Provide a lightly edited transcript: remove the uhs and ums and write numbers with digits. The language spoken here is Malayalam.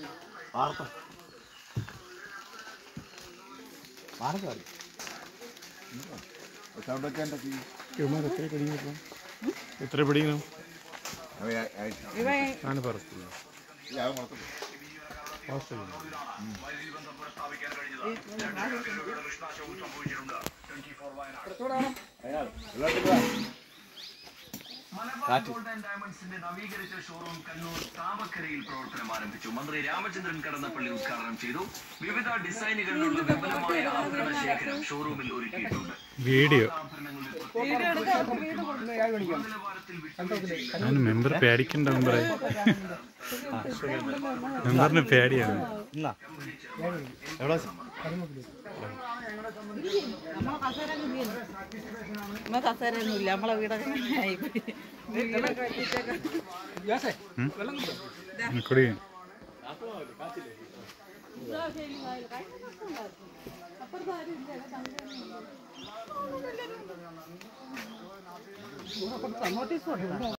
എത്ര പിടിക്കണം? നവീകരിച്ച ഷോറൂം കണ്ണൂർ താമക്കരയിൽ പ്രവർത്തനം ആരംഭിച്ചു. മന്ത്രി രാമചന്ദ്രൻ കടന്നപ്പള്ളി ഉദ്ഘാടനം ചെയ്തു. വിവിധ ഡിസൈനുകളിലുള്ള വിപുലമായ ആഭരണ ശേഖരം ഷോറൂമിൽ ഒരുക്കിയിട്ടുണ്ട്. വീഡിയോ മെമ്പർ പേടിക്കണ്ട മെമ്പറിന് പേടിയാണ്. കസേരയൊന്നുമില്ല നമ്മളെ വീടൊക്കെ കുടി